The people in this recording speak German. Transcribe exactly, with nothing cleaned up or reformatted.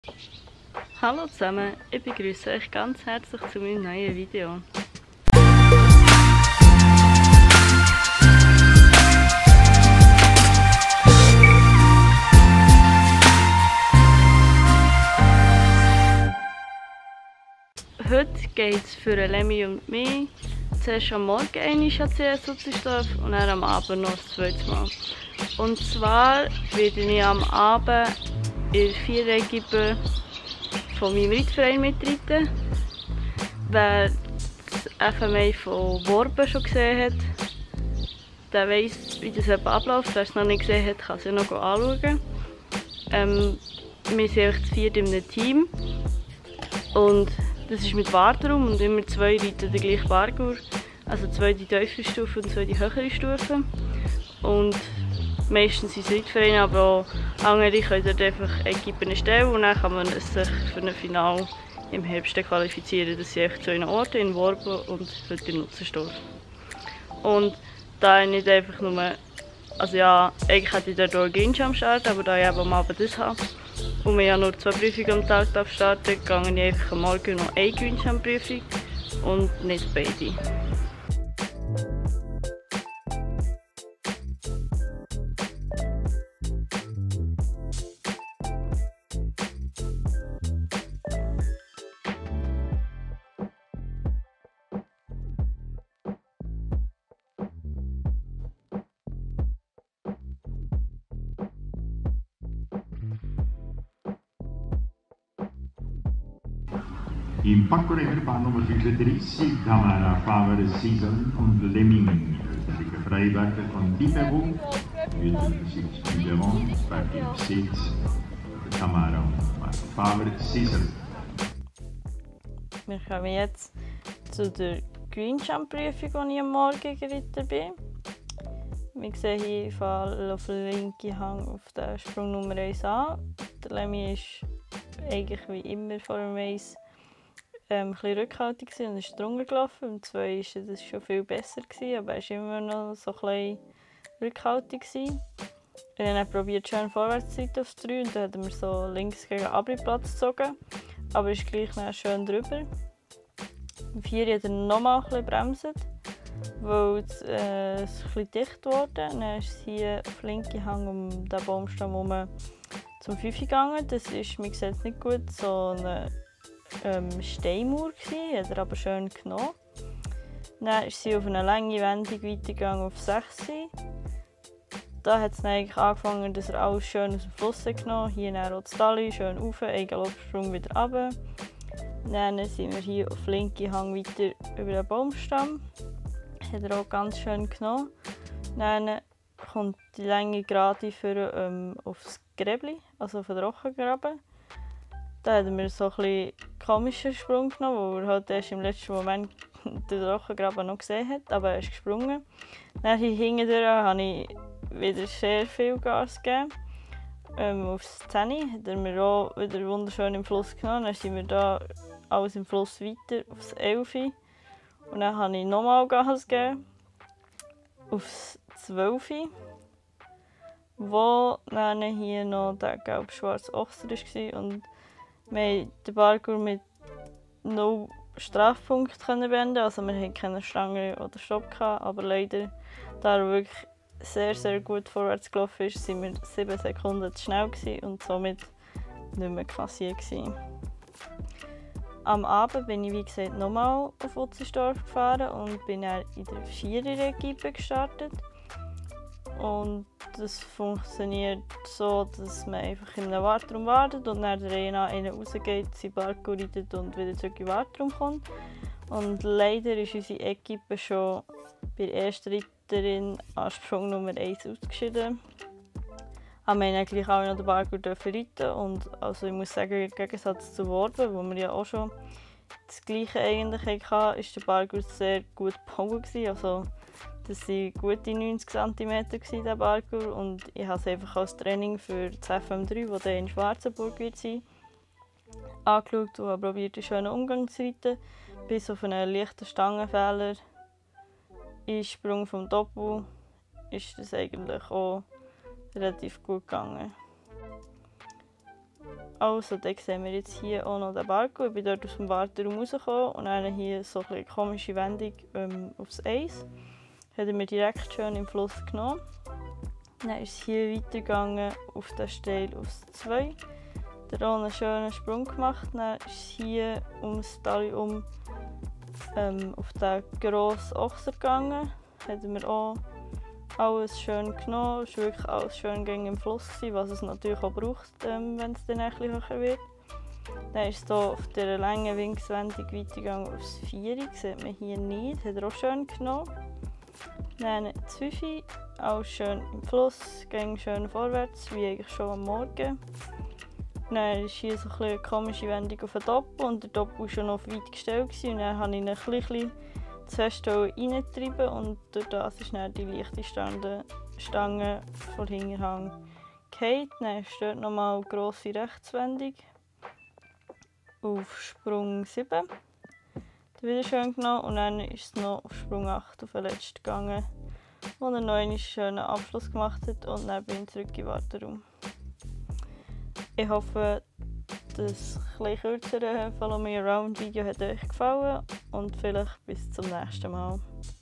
Hallo zusammen, ich begrüße euch ganz herzlich zu meinem neuen Video. Heute geht es für Lemmy und mich zuerst am Morgen einmal an C S Utzenstorf und dann am Abend noch das zweite Mal. Und zwar werde ich am Abend in der Viererequipe von meinem Reitverein mitreiten. Wer das F M A von Worben schon gesehen hat, der weiss, wie das abläuft. Wer es noch nicht gesehen hat, kann es ja noch anschauen. Ähm, wir sind das vierte in einem Team. Und das ist mit Wartraum und immer zwei reiten den gleichen Parcours. Also zwei die tiefere Stufe und zwei die höhere Stufe. Und meistens sind es Reitvereine, aber auch andere können dort einfach Equipen stellen und dann kann man sich für ein Finale im Herbst qualifizieren. Das sind einfach zwei Orte, in Worben und heute in Utzenstorf. Und da ich nicht einfach nur, also ja, eigentlich hätte ich dort auch Green Jump starten, aber da ich eben am Abend das habe und wir ja nur zwei Prüfungen am Tag starten darf, gehe ich einfach am Morgen noch eine Green Jump Prüfung und nicht beide. Im Parcours Bahn Nummer fünfunddreißig Tamara Faber Season und Lemming. Östliche Freiberger von Dieperbung. Östliche Spieleron, Parking Sitz, Tamara und Faber Season. Wir kommen jetzt zu der Green Jump Prüfung, die ich am Morgen geritten bin. Wir sehen hier, ich falle auf den linken Hang auf den Sprung Nummer eins an. Der Lemmy ist eigentlich wie immer vor dem eins ähm, ein bisschen rückhaltig und ist drunter gelaufen. Im zwei war das schon viel besser, aber er war immer noch so ein bisschen rückhaltig. Wir haben probiert, schön vorwärts zu reiten auf drei und dann haben wir so links gegen den Abri-Platz gezogen, aber ist gleich schön drüber. Im vier hat er nochmal ein bisschen bremst, weil es, äh, es ein bisschen dicht wurde. Dann ist es hier auf den linken Hang um den Baumstamm herum zum fünf gegangen. Das ist, mir sieht es nicht gut, so eine ähm, Steinmauer gsi, hat er aber schön genommen. Dann ist sie auf eine lange Wendung weitergegangen auf sechs. Da hat es eigentlich angefangen, dass er alles schön aus dem Fluss genommen hat. Hier dann auch das Tali, schön rauf, ein Galoppsprung wieder runter. Dann sind wir hier auf den linken Hang weiter über den Baumstamm. Hat er auch ganz schön genommen. Dann kommt die Länge gerade für, ähm, aufs Gräbli, also auf den Rochengraben. Da haben wir so ein bisschen komischen Sprung genommen, weil er halt erst im letzten Moment den Rochengraben noch gesehen hat, aber er ist gesprungen. Dann hier hinten habe ich wieder sehr viel Gas gegeben. Ähm, aufs zehn hat er mir auch wieder wunderschön im Fluss genommen. Dann sind wir da alles im Fluss weiter aufs elf. Und dann habe ich nochmal Gas gegeben. Aufs zwölf. Wo dann hier noch der gelb-schwarze Ochser war. Und wir konnten den Parcours mit null Strafpunkten beenden. Also wir hatten keine Stange oder Stopp gehabt, aber leider, da er wirklich sehr, sehr gut vorwärts gelaufen ist, waren wir sieben Sekunden zu schnell und somit nicht mehr klassiert gewesen. Am Abend bin ich wie gesagt nochmal auf Utzenstorf gefahren und bin dann in der Vierer-Equipe gestartet. Und das funktioniert so, dass man einfach in einem Wartraum wartet und dann der eine einen rausgeht, seinen Parcours reitet und wieder zurück in den Wartraum kommt. Und leider ist unsere Equipe schon bei der ersten Reiterin an Sprung Nummer eins ausgeschieden. Aber wir haben gleich auch noch den Parcours reiten und also ich muss sagen, im Gegensatz zu Worben, wo wir ja auch schon das Gleiche eigentlich hatten, war der Parcours sehr gut gebaut. Also das waren gute neunzig Zentimeter der Parcours und ich habe es einfach als Training für das F M drei, das in Schwarzenburg wird sein, angeschaut und habe probiert, einen schönen Umgang zu reiten, bis auf einen leichten Stangenfehler. Einsprung vom Doppel ist das eigentlich auch relativ gut gegangen. Also, dann sehen wir jetzt hier auch noch den Barco. Ich bin dort aus dem Warteraum rausgekommen und dann hier so eine komische Wendung ähm, aufs Eis. Haben wir direkt schön im Fluss genommen. Dann ist es hier weitergegangen auf den Steil aufs zwei. Dann auch einen schönen Sprung gemacht. Dann ist es hier ums Tal um ähm, auf den grossen Ochser gegangen. Haben wir auch alles schön genommen. Es war wirklich alles schön im Fluss, was es natürlich auch braucht, ähm, wenn es dann ein bisschen höher wird. Dann ist es hier auf dieser langen Winkswendung weitergegangen aufs vier. Das sieht man hier nicht. Das hat er auch schön genommen. Dann das fünf. Alles schön im Fluss, ging schön vorwärts, wie eigentlich schon am Morgen. Dann ist hier so ein eine komische Wendung auf den Doppel und der Doppel war schon noch weit gestellt. Und dann habe ich ihn ein bisschen zu fest reingetrieben und durch das ist dann die leichte Stange, Stange von Hinterhang gefallen. Dann steht nochmal eine grosse Rechtswendung auf Sprung sieben. Wieder schön genommen und dann ist es noch auf Sprung acht auf den letzten gegangen, wo er noch einen schönen Abschluss gemacht hat und dann bin ich zurück im Warteraum. Ich hoffe, das etwas kürzere Follow Me Around Video hat euch gefallen und vielleicht bis zum nächsten Mal.